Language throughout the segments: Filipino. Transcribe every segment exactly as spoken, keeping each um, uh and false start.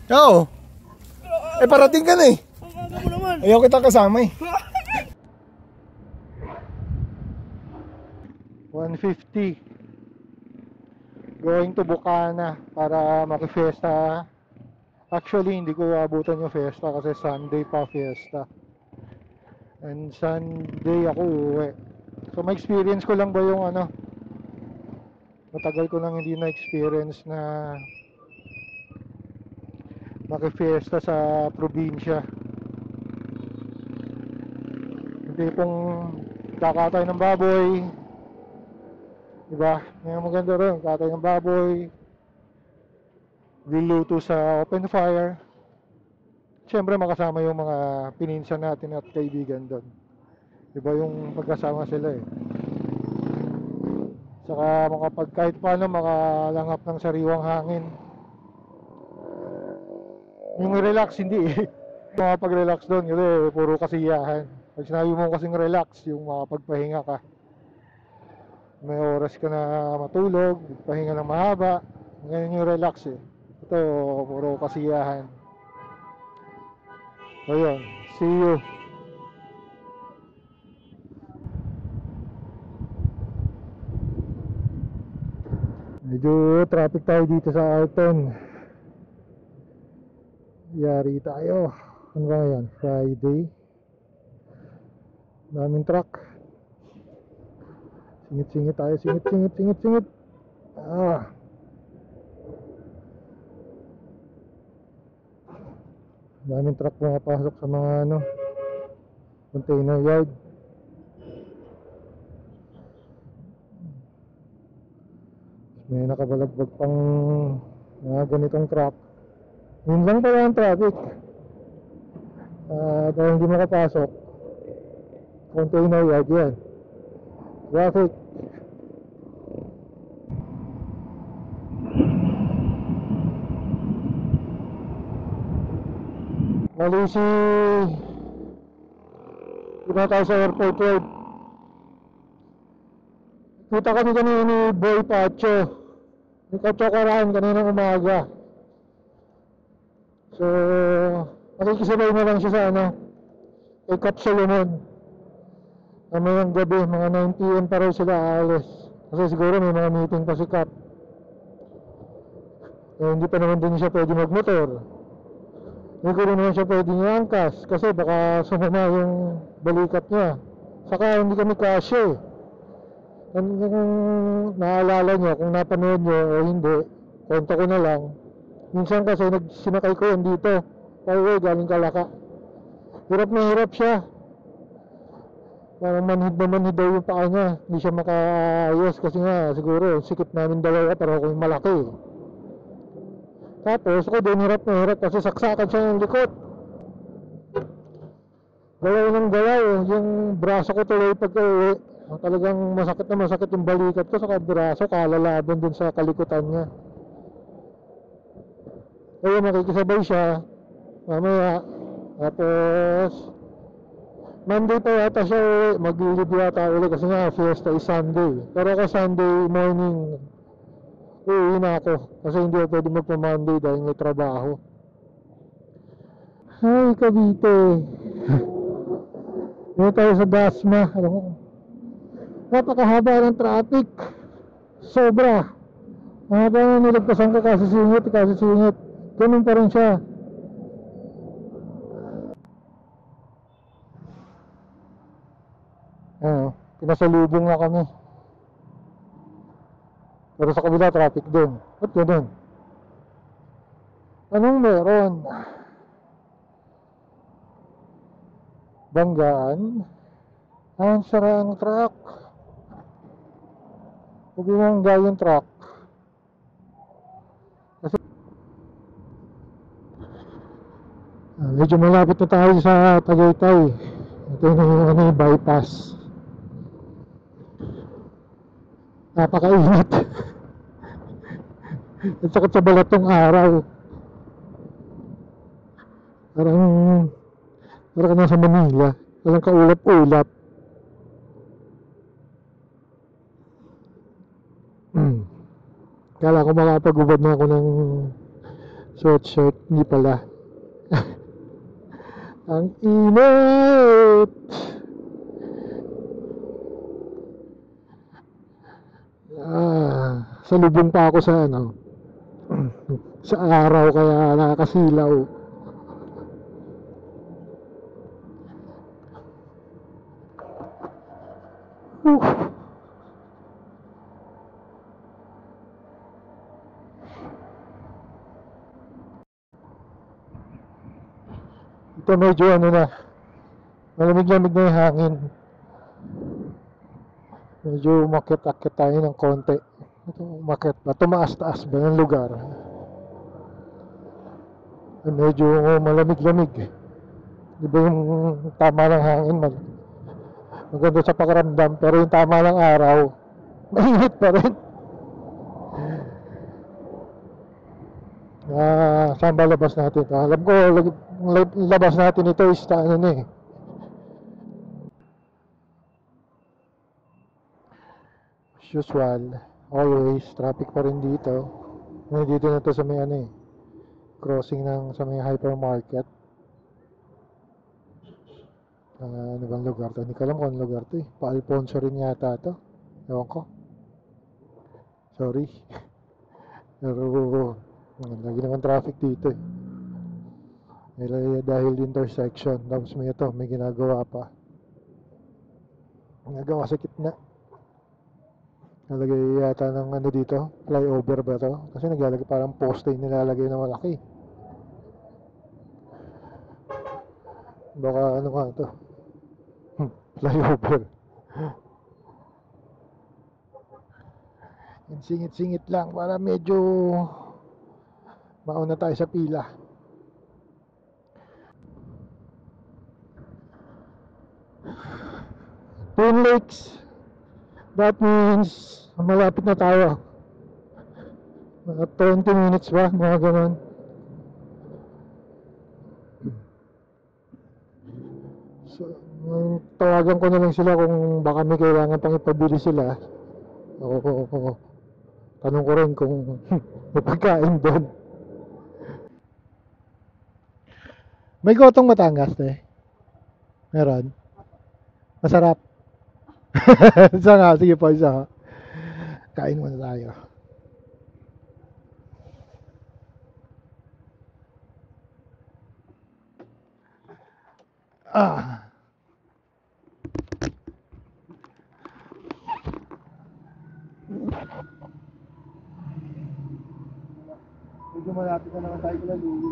Oo. Eh, parating ka na eh. Ang aga mo naman. Ayaw kita kasama eh. one fifty. Going to Bukana para maki-fiesta. Actually, hindi ko abutan yung fiesta kasi Sunday pa fiesta. And Sunday ako uwi. So, ma-experience ko lang ba yung ano, matagal ko nang hindi na-experience na maki-fiesta sa probinsya. Hindi pong kakatay ng baboy, diba? Yung maganda rin, kakatay ng baboy, luluto sa open fire. Siyempre makasama yung mga pininsan natin at kaibigan doon. Diba yung magkasama sila eh. Saka makapag kahit paano makalanghap ng sariwang hangin. Yung relax hindi eh. Makapag-relax doon kasi puro kasiyahan. Pag sinabi mo kasing relax, yung makapagpahinga ka. May oras ka na matulog, pahinga ng mahaba. Ganyan yung relax eh. Ito, puro kasiyahan. So yun, see you. Medyo traffic tayo dito sa Alton. Yari tayo. Ano ba yan? Friday. Daming truck. Singit-singit tayo. Singit-singit, singit-singit. Ah. Daming truck pumapasok sa mga ano, container yard. May nakabalagbag pang mga ganitong truck. Yun lang pala ang traffic. Uh, dahil hindi makapasok, container yard yan. Traffic. Mali si Dito tayo sa airport road. Kita kami kanina ni Boy Pacho, ni Kachokaran kanina umaga. So nakikisabay na lang siya sa ano, kay Cap Solomon. Mamayang gabi, mga nine p m pa rin sila aalis. Kasi siguro may mga meeting pa si Cap. Eh, hindi pa naman din siya pwede magmotor. Hindi ko rin naman siya pwede iangkas kasi baka sumama yung balikat niya. Saka hindi kami kasya eh. Kung naalala niyo, kung napanood niyo o hindi, kwento ko na lang. Minsan kasi sinakay ko yan dito, pauwi galing Kalaka. Hirap na hirap siya. Parang manhid na manhid daw yung paa niya. Hindi siya makaayos kasi nga siguro sikip namin dalawa pero ako yung malaki. Tapos ako din hirap na hirap kasi saksakan siya ng likod. Galaw ng galaw, yung braso ko tuloy pagka-uwi. Talagang masakit na masakit yung balikat ko sa braso, kalalaban dun sa kalikutan niya. Kaya makikisabay siya mamaya. Tapos Monday pa yata siya uwi, mag-leave yata ulit kasi nga fiesta is Sunday. Pero ako Sunday morning uuwi na ako kasi hindi ako pwede magpa-Monday dahil may trabaho. Ay, Cavite. Dito tayo sa Dasma. Napakahaba ng traffic. Sobra. Mahaba na nilagpasan ko kasi singit, kasi singit. Ganun pa rin siya. Ano, pinasalubong na kami. Pero sa kabila traffic din. Ba't ganun? Anong meron? Banggaan? Ah, sara ang truck. Huwag yung hangga yung truck. Kasi ah, medyo malapit na tayo sa Tagaytay. Ito yung ano, bypass. Napakainit. At sakit sa balat tong araw. Parang parang ka nasa Manila. Parang kaulap-ulap. Hmm. Kala ko makapag-ubad na ako ng sweatshirt. Hindi pala. Ang init! Ah, salubong pa ako sa ano, sa araw kaya nakakasilaw. Uh. Ito medyo ano na, malamig-lamig na yung hangin. Medyo umakyat-akyat tayo ng konti. Ito, umakyat ba? Tumaas-taas ba ng lugar? Medyo malamig-lamig. Di ba yung tama ng hangin? Mag maganda sa pakiramdam. Pero yung tama ng araw, mainit pa rin. Ah, saan ba labas natin? Ah, alam ko, labas natin ito is ano na eh. As usual, always, traffic pa rin dito. Dito na to sa may ano eh, crossing ng sa may hypermarket. Uh, ano bang lugar to? Hindi ko alam kung anong lugar to eh. Pa-Alfonso rin yata to. Ewan ko. Sorry. Pero lagi naman traffic dito eh. Dahil intersection. Tapos may ito, may ginagawa pa. Ginagawa sa kitna. Nalagay yata ng ano dito, flyover ba to? Kasi naglalagay parang poste yung nilalagay na malaki. Baka ano nga to? Flyover. Singit-singit lang para medyo mauna tayo sa pila. Twin Lakes. That means malapit na tayo. Mga twenty minutes ba? Mga ganun. So, tawagan ko na lang sila kung baka may kailangan pang ipabili sila. Oo, oo, oo. Tanong ko rin kung may pagkain doon. May gotong Batangas eh. Meron. Masarap. Isa nga, sige po, isa nga. Kain muna tayo. Ah. Medyo malapit na naman tayo kila Lulu.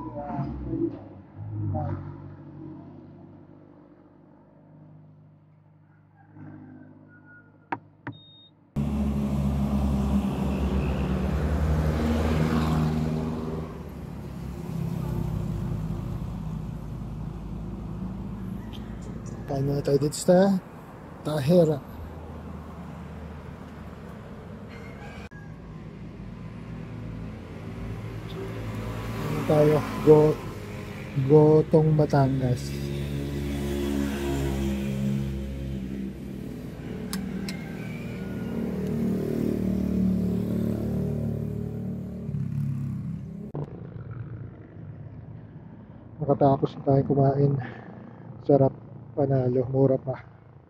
Kain muna tayo dito sa Tahera. Ano tayo? Go, Gotong Batangas. Nakatapos na tayo kumain. Sarap. Panalo, mura pa.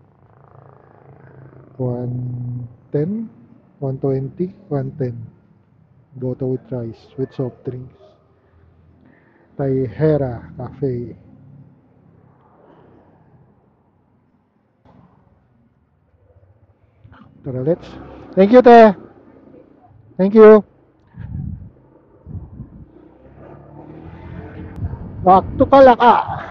one ten, one twenty, one ten. Goto with rice, with soft drinks. Tahera Cafe. Tara, let's. Thank you, te. Thank you. Waktu kalaka.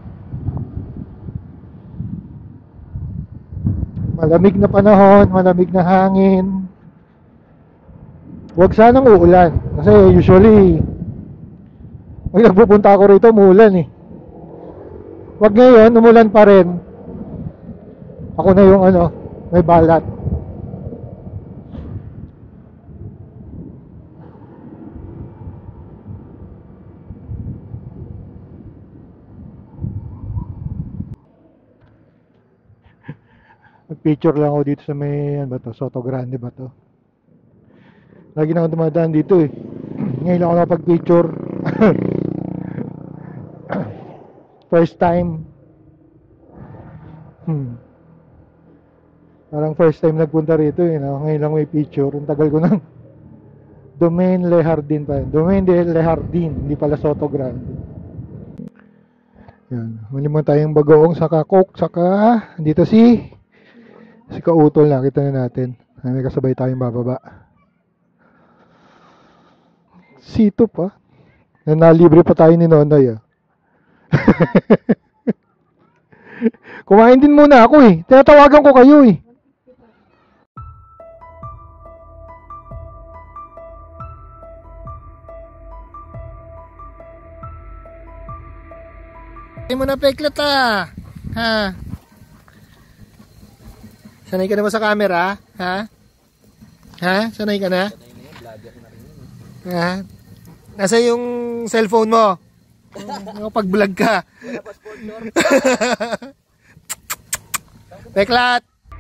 Malamig na panahon, malamig na hangin. Huwag sanang uulan. Kasi usually, pag nagpupunta ako rito, umuulan eh. Huwag ngayon, umulan pa rin. Ako na yung ano, may balat. Picture lang ako dito sa may ano ba to, Soto Grande ba to. Lagi na ako dumadaan dito eh. Ngayon lang ako nakapag-picture. First time. Hmm. Parang first time nagpunta rito, you know? Ngayon lang may picture. Ang tagal ko nang Domaine Le Jardin pa. Domaine de Le Jardin, hindi pala Soto Grande. Yan. Muli mo tayong bagoong saka coke, saka dito si si Kautol, nakita na natin. May kasabay tayong bababa. Sito pa. Na nalibre pa tayo ni Nonoy. Ah. Kumain din muna ako eh. Tinatawagan ko kayo eh. Ay mo na peklat ah. Ha? Sanay ka na ba sa camera? Ha? Ha? Sanay ka na? Ha? Nasa yung cellphone mo? Pag-vlog ka. Peklat!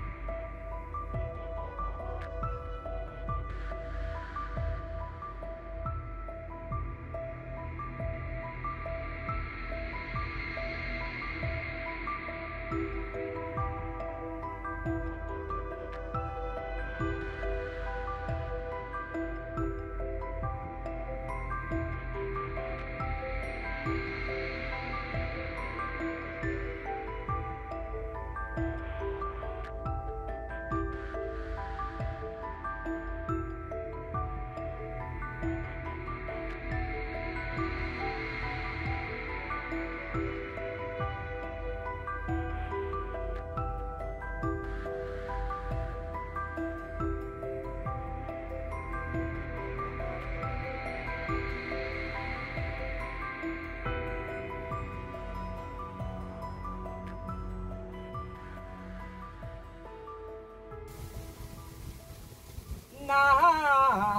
Na.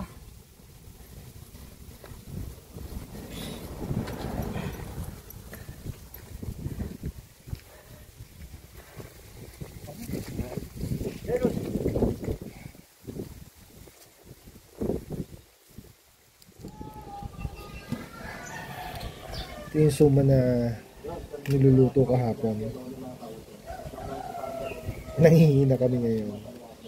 Ito yung suma na niluluto kahapon. Nangihina kami ngayon.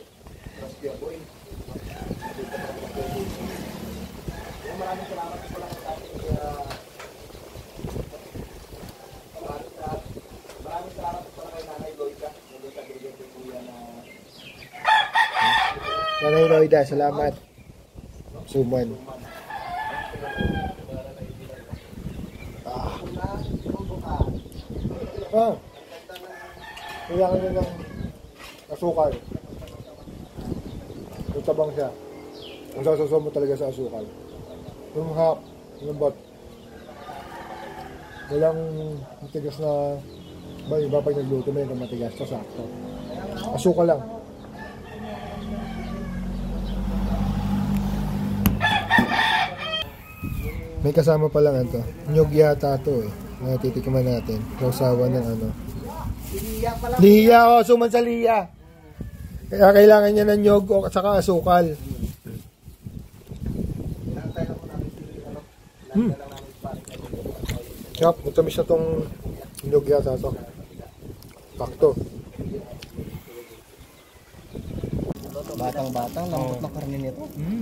Nanay Loida, salamat. Suman. Ah. Ah. Kailangan nyo ng asukal. Tabang siya. Kung sasawsaw mo talaga sa asukal. Yung hap, yung bot. Walang matigas na, ba, iba pag nagluto mo yung matigas na sakto. Asukal lang. May kasama pa lang ito. Nyog yata ito eh. Natitikiman natin. Kausawa ng ano. Liya, oh, suman sa liya. Kaya kailangan niya ng nyog o saka asukal. Hmm. Yup, matamis na itong nyog yata ito. Pakto. Batang-batang, lambot na karne nito. Hmm.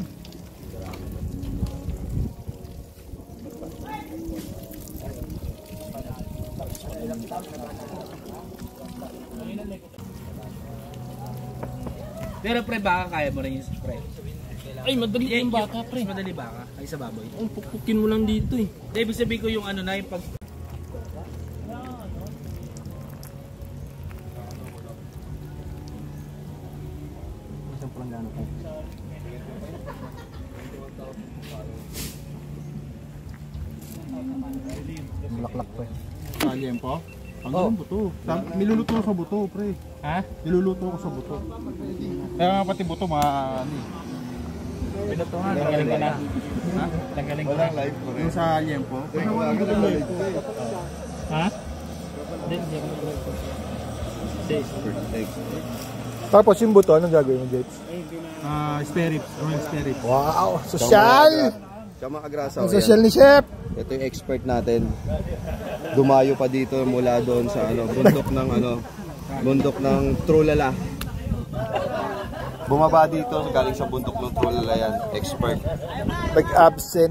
Pero pre, baka kaya mo rin yung pre. Ay, madali yung baka, pre. Mas madali baka ay sa baboy. Ang pukpukin mo lang dito eh. Hindi, ibig sabihin ko yung ano na yung pag... Isang palanggano po. Malaklak, pre. Kalyen po? Ang oh. Buto. Niluluto ko sa buto, pre. Ha? Niluluto ko sa buto. Kaya nga pati buto, mga ano eh. Pinuto nga, nagaling ka na. Ha? Nagaling ka na. Yung sa liempo. Ha? Hindi, hindi ako nagaling ko. Tapos yung buto, anong gagawin mo, Jates? Ah, uh, spare ribs. Royal spare ribs. Wow! Sosyal! Siya mga agrasa. Ang sosyal ni Chef! Ito yung expert natin. Dumayo pa dito mula doon sa ano, bundok ng ano, bundok ng Trulala. Bumaba dito galing sa bundok ng Trulala yan, expert. Nag-absent.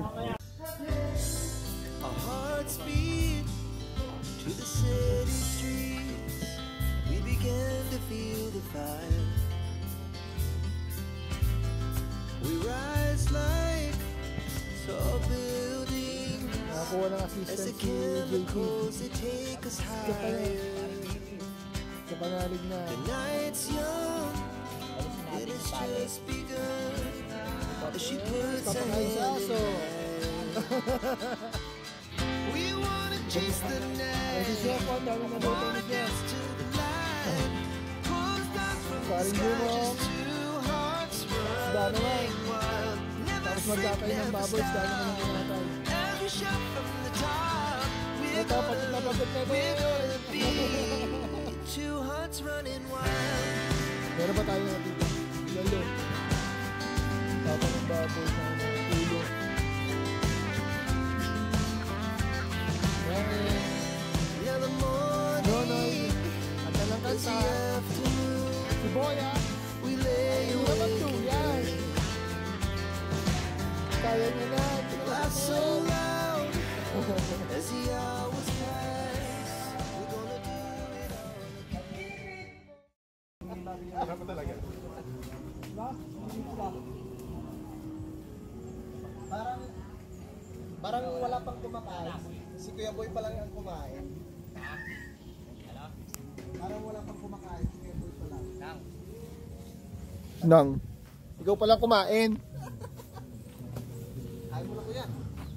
Nakakuha ng assistant si J P. Kapanalig na. Papakain sa aso. Ay, si Chef, ang dami na luto ni Chef. Paring Jumong. Isda naman. Tapos magkakay ng baboy, isda naman yung kinatay. Ito, pagod na pagod na ba? Meron ba tayo natin? Lalo. Tapos ng baboy sa tulo. Nonoy. At talang kanta. Si Boya. Ay, naman to. Yan. Kaya niya na. So loud as the hours pass, we're gonna do it all again. Parang parang wala pang kumakain. Si Kuya Boy pa lang ang kumain. Parang wala pang kumakain. Si Kuya Boy pa lang. Nang. Nang. Ikaw pa lang kumain. Ayaw mo na, Kuya.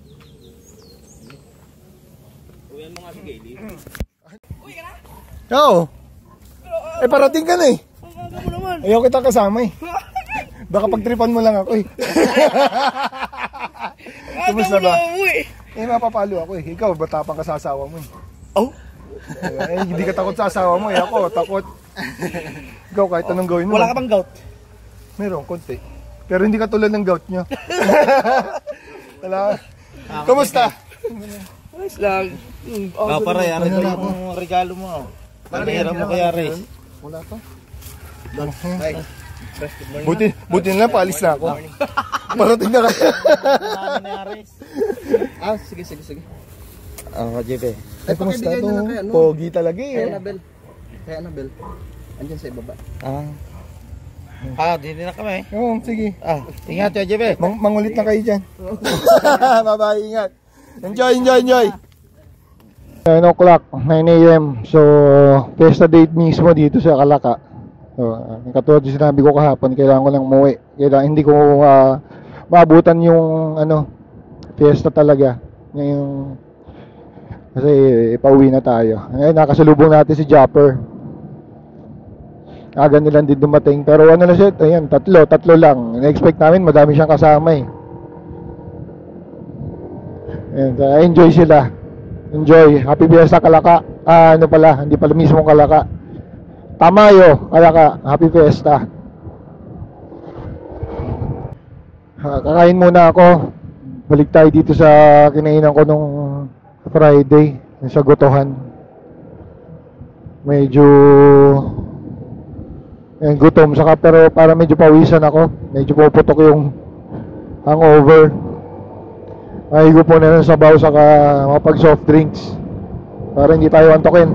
Uyan mo nga si Gayle. Uy ka na? Oo. Eh parating ka na eh. Ang aga mo naman. Ayaw kita kasama eh. Baka pagtripan mo lang ako eh. Kumusta ba? Eh mapapalo ako eh. Ikaw batapang ka sa asawa mo eh. Oh? Eh hindi ka takot sa asawa mo eh. Ako takot. Ikaw kahit anong gawin mo. Wala ka bang gout? Meron, konti. Pero hindi ka tulad ng gout nyo. Wala. Kumusta? Ayos lang. Ah, pare, ano yung regalo mo? Pamira mo kaya, Ray? Wala pa. Buti, buti na lang, paalis na ako. Parating na kaya. Ah, sige, sige, sige. Ah, J P. Ay, kumusta to? Pogi talaga eh. Kaya Annabel. Kaya Annabel. Andyan sa ibaba. Ah. Ah, dito na kami. Oo, sige. Ah, ingat ya, J P. Mang mangulit na kayo dyan. Bye-bye, ingat. Enjoy, enjoy, enjoy. nine o'clock, nine A M So, fiesta date mismo dito sa Calaka. So, uh, katulad yung sinabi ko kahapon, kailangan ko lang umuwi. Kailangan, hindi ko uh, maabutan yung ano, fiesta talaga. Yung, kasi ipauwi na tayo. Ngayon, nakasalubong natin si Japper. Aga nilang din dumating. Pero ano na siya, ayan, tatlo, tatlo lang. Na-expect namin, madami siyang kasama eh. And, uh, enjoy sila. Enjoy. Happy Fiesta Calaka. Ah, ano pala, hindi pala mismo Calaka. Tamayo, Calaka. Happy Fiesta. Uh, kakain muna ako. Balik tayo dito sa kinainan ko nung Friday, sa Gotohan. Medyo eh, gutom saka, pero para medyo pawisan ako. Medyo puputok yung hangover. Ay, ko po na ng sabaw saka mapag soft drinks para hindi tayo antokin.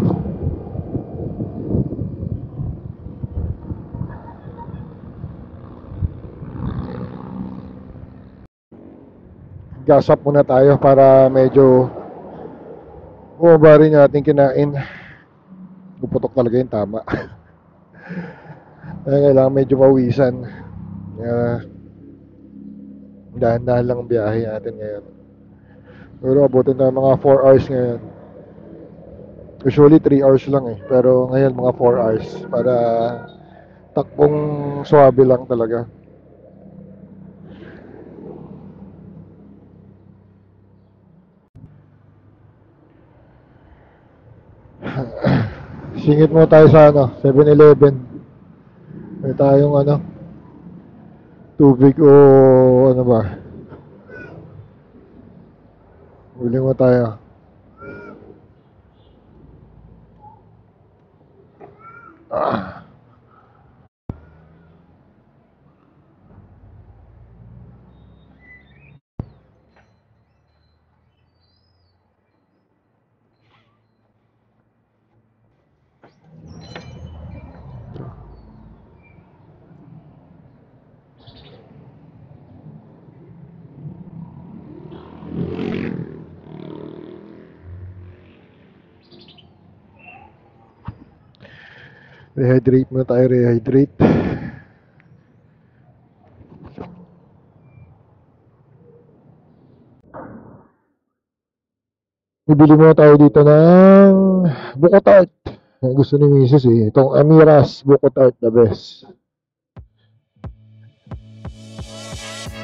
Gas up muna tayo para medyo bumaba rin natin kinain. Puputok talaga yung tama. Kailangan medyo pawisan. uh, Dahan-dahan lang ang biyahe natin ngayon. Pero abutin na mga four hours ngayon. Usually three hours lang eh. Pero ngayon mga four hours. Para takbong swabe lang talaga. Singit mo tayo sa ano, seven eleven. May tayong ano, tubig o ano ba. Uli mo tayo. Ah. Rehydrate muna tayo, rehydrate. Bibili muna tayo dito ng buko tart. Ang gusto ni Missus eh. Itong Amiras buko tart, the best.